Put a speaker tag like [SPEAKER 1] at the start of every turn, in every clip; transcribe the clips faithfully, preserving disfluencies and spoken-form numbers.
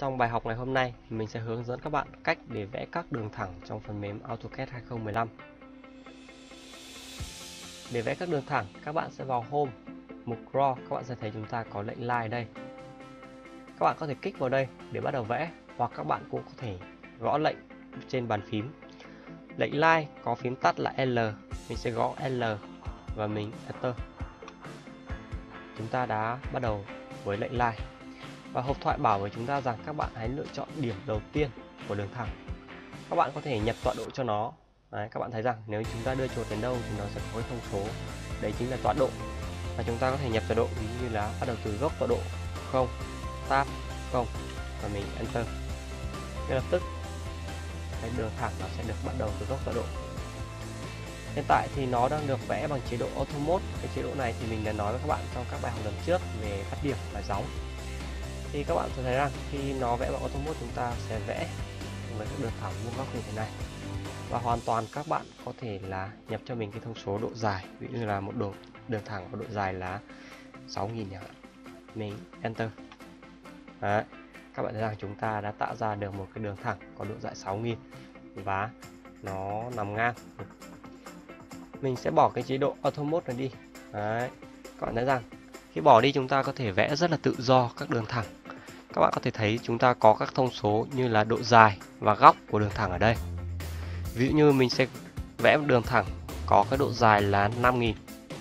[SPEAKER 1] Trong bài học ngày hôm nay, mình sẽ hướng dẫn các bạn cách để vẽ các đường thẳng trong phần mềm AutoCAD hai không một năm. Để vẽ các đường thẳng, các bạn sẽ vào Home, mục Draw, các bạn sẽ thấy chúng ta có lệnh Line đây. Các bạn có thể kích vào đây để bắt đầu vẽ, hoặc các bạn cũng có thể gõ lệnh trên bàn phím. Lệnh Line có phím tắt là L, mình sẽ gõ L và mình Enter. Chúng ta đã bắt đầu với lệnh Line. Và hộp thoại bảo với chúng ta rằng các bạn hãy lựa chọn điểm đầu tiên của đường thẳng. Các bạn có thể nhập tọa độ cho nó. Đấy, các bạn thấy rằng nếu chúng ta đưa chuột đến đâu thì nó sẽ có cái thông số. Đấy chính là tọa độ. Và chúng ta có thể nhập tọa độ ví dụ như là bắt đầu từ gốc tọa độ không, tab không và mình Enter. Ngay lập tức cái đường thẳng nó sẽ được bắt đầu từ gốc tọa độ. Hiện tại thì nó đang được vẽ bằng chế độ Auto Mode. Cái chế độ này thì mình đã nói với các bạn trong các bài học lần trước về phát điểm và gióng. Thì các bạn sẽ thấy rằng khi nó vẽ bằng Auto Mode, chúng ta sẽ vẽ với các đường thẳng vuông góc như thế này. Và hoàn toàn các bạn có thể là nhập cho mình cái thông số độ dài, ví dụ như là một đường đường thẳng có độ dài là sáu nghìn chẳng hạn. Mình Enter. Đấy. Các bạn thấy rằng chúng ta đã tạo ra được một cái đường thẳng có độ dài sáu nghìn và nó nằm ngang. Mình sẽ bỏ cái chế độ Auto Mode này đi. Đấy. Các bạn thấy rằng khi bỏ đi chúng ta có thể vẽ rất là tự do các đường thẳng. Các bạn có thể thấy chúng ta có các thông số như là độ dài và góc của đường thẳng ở đây. Ví dụ như mình sẽ vẽ một đường thẳng có cái độ dài là năm nghìn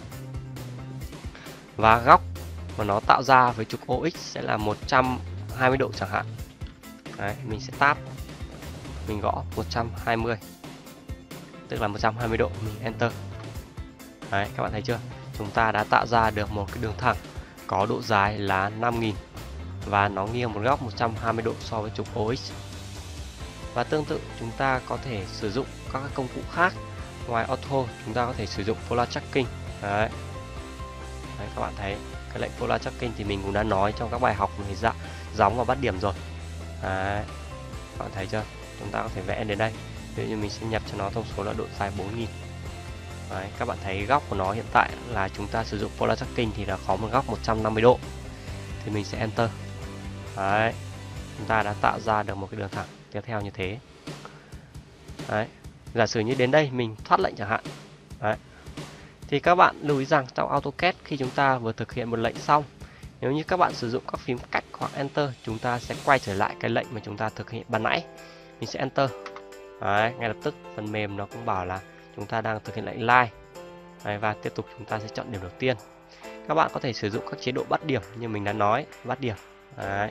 [SPEAKER 1] và góc mà nó tạo ra với trục O X sẽ là một trăm hai mươi độ chẳng hạn. Đấy, mình sẽ tab, mình gõ một trăm hai mươi, tức là một trăm hai mươi độ, mình Enter. Đấy, các bạn thấy chưa? Chúng ta đã tạo ra được một cái đường thẳng có độ dài là năm nghìn và nó nghiêng một góc một trăm hai mươi độ so với trục O X. Và tương tự chúng ta có thể sử dụng các công cụ khác. Ngoài Auto chúng ta có thể sử dụng Polar Tracking. Đấy. Đấy, các bạn thấy cái lệnh Polar Tracking thì mình cũng đã nói trong các bài học về dạng gióng và bắt điểm rồi. Đấy. Các bạn thấy chưa? Chúng ta có thể vẽ đến đây. Ví dụ như mình sẽ nhập cho nó thông số là độ dài bốn nghìn. Đấy, các bạn thấy góc của nó hiện tại là chúng ta sử dụng Polar Tracking thì là có một góc một trăm năm mươi độ. Thì mình sẽ Enter. Đấy. Chúng ta đã tạo ra được một cái đường thẳng tiếp theo như thế. Đấy. Giả sử như đến đây mình thoát lệnh chẳng hạn. Đấy. Thì các bạn lưu ý rằng trong AutoCAD khi chúng ta vừa thực hiện một lệnh xong, nếu như các bạn sử dụng các phím cách hoặc Enter, chúng ta sẽ quay trở lại cái lệnh mà chúng ta thực hiện ban nãy. Mình sẽ Enter. Đấy. Ngay lập tức phần mềm nó cũng bảo là chúng ta đang thực hiện lệnh Line. Đấy. Và tiếp tục chúng ta sẽ chọn điểm đầu tiên. Các bạn có thể sử dụng các chế độ bắt điểm như mình đã nói, bắt điểm. Đấy.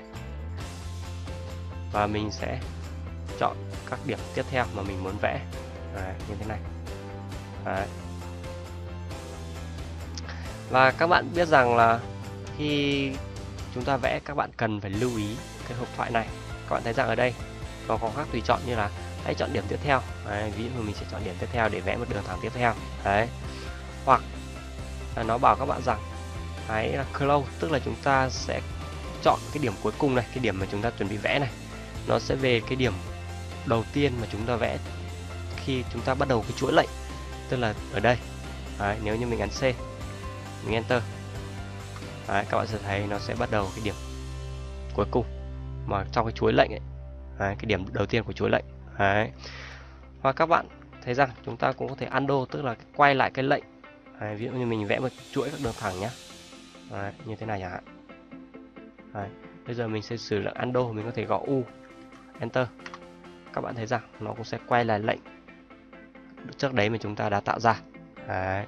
[SPEAKER 1] Và mình sẽ chọn các điểm tiếp theo mà mình muốn vẽ. Đấy, như thế này. Đấy. Và các bạn biết rằng là khi chúng ta vẽ, các bạn cần phải lưu ý cái hộp thoại này. Các bạn thấy rằng ở đây nó có các tùy chọn như là hãy chọn điểm tiếp theo. Đấy, ví dụ mình sẽ chọn điểm tiếp theo để vẽ một đường thẳng tiếp theo. Đấy. Hoặc là nó bảo các bạn rằng hãy là close, tức là chúng ta sẽ chọn cái điểm cuối cùng này, cái điểm mà chúng ta chuẩn bị vẽ này. Nó sẽ về cái điểm đầu tiên mà chúng ta vẽ khi chúng ta bắt đầu cái chuỗi lệnh, tức là ở đây. Đấy, nếu như mình ấn C, mình Enter. Đấy, các bạn sẽ thấy nó sẽ bắt đầu cái điểm cuối cùng mà trong cái chuỗi lệnh ấy. Đấy, cái điểm đầu tiên của chuỗi lệnh. Đấy. Và các bạn thấy rằng chúng ta cũng có thể undo, tức là quay lại cái lệnh. Đấy, ví dụ như mình vẽ một chuỗi các đường thẳng nhé. Đấy, như thế này chẳng hạn. Đấy, bây giờ mình sẽ sử dụng undo, mình có thể gõ U, Enter. Các bạn thấy rằng nó cũng sẽ quay lại lệnh trước đấy mà chúng ta đã tạo ra. Đấy.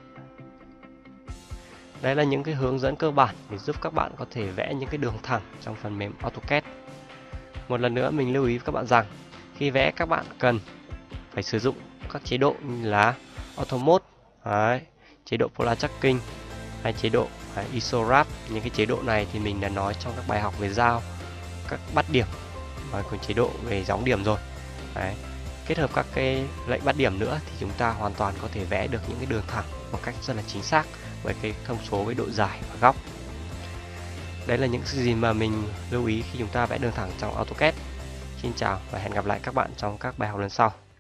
[SPEAKER 1] Đây là những cái hướng dẫn cơ bản để giúp các bạn có thể vẽ những cái đường thẳng trong phần mềm AutoCAD. Một lần nữa mình lưu ý với các bạn rằng khi vẽ các bạn cần phải sử dụng các chế độ như là Auto Mode, đấy, chế độ Polar Tracking hay chế độ đấy, i ét o Wrap. Những cái chế độ này thì mình đã nói trong các bài học về giao, các bắt điểm và còn chế độ về gióng điểm rồi. Đấy. Kết hợp các cái lệnh bắt điểm nữa thì chúng ta hoàn toàn có thể vẽ được những cái đường thẳng một cách rất là chính xác với cái thông số với độ dài và góc. Đấy là những gì mà mình lưu ý khi chúng ta vẽ đường thẳng trong AutoCAD. Xin chào và hẹn gặp lại các bạn trong các bài học lần sau.